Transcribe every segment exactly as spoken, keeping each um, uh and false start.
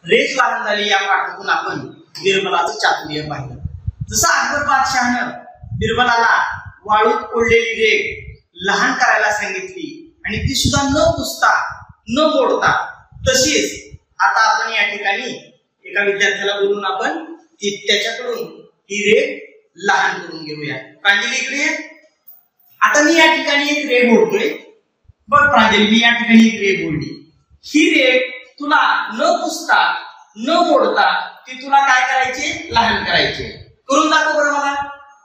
रेख लहान झाली या पाठातून आपण बिरबलाचं चातुर्य पाहिलं। जसं अकबर बादशहानं बिरबलाला वाळूत कोरलेली रेख लहान करायला सांगितली आणि ती सुद्धा न पुसता न मोडता, तशीच आता आपण या ठिकाणी एका विद्यार्थ्याला बोलून आपण ती त्याच्याकडून ही रेख लहान करून घेऊया। प्रांजली इकडे ये। आता मी या ठिकाणी एक रेख ओढतोय, बघ प्रांजली मी या ठिकाणी एक रेख ओढली। ही रेख तुला न पुसता न मोडता ती तुला काय करायचे, लहान करायचे। करून दाखव बरं मला।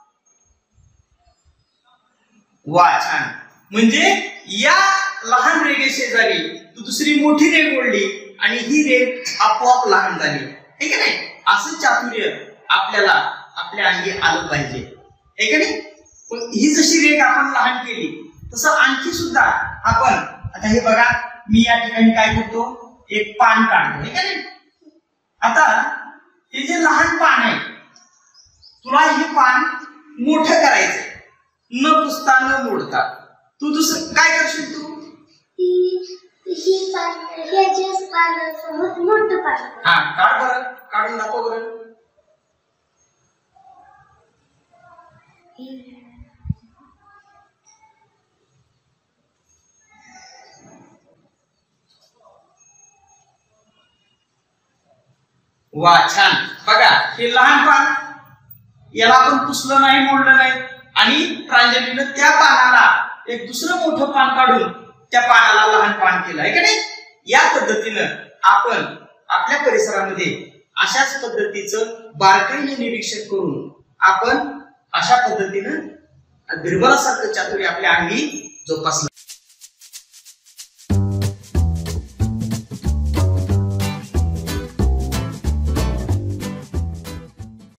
वा छान, म्हणजे या लहान रेघे शेजारी तू दुसरी मोठी रेघ ओढली आणि ही रेघ आपोआप लहान झाली, ठीक आहे नाही? असं चातुर्य आपल्याला आपल्या अंगी आलं पाहिजे, ठीक आहे नाही? पण ही जशी रेघ आपण लहान केली तसं आणखी सुद्धा आपण आता हे बघा, मी या ठिकाणी काय करतो, एक पान काढतो, ठीक आहे नाही? आता हे जे लहान पान आहे तुला हे पान मोठं करायचंय, न पुसता न मोडता। तू दुसरं काय करशील, तू ही पान हे जे पान मोठं पान हा काढ बरं, काढून दाखव बरं। वा छान, बघा हे लहान पान, याला आपण पुसलं नाही मोडलं नाही आणि प्रांजलीनं त्या पानाला एक दुसरं मोठं पान काढून त्या पानाला लहान पान केलं आहे का नाही? या पद्धतीनं आपण आपल्या परिसरामध्ये अशाच पद्धतीचं बारकाईने निरीक्षण करून आपण अशा पद्धतीनं बिरबलासारखं चातुर्य आपल्या अंगी जोपासलं।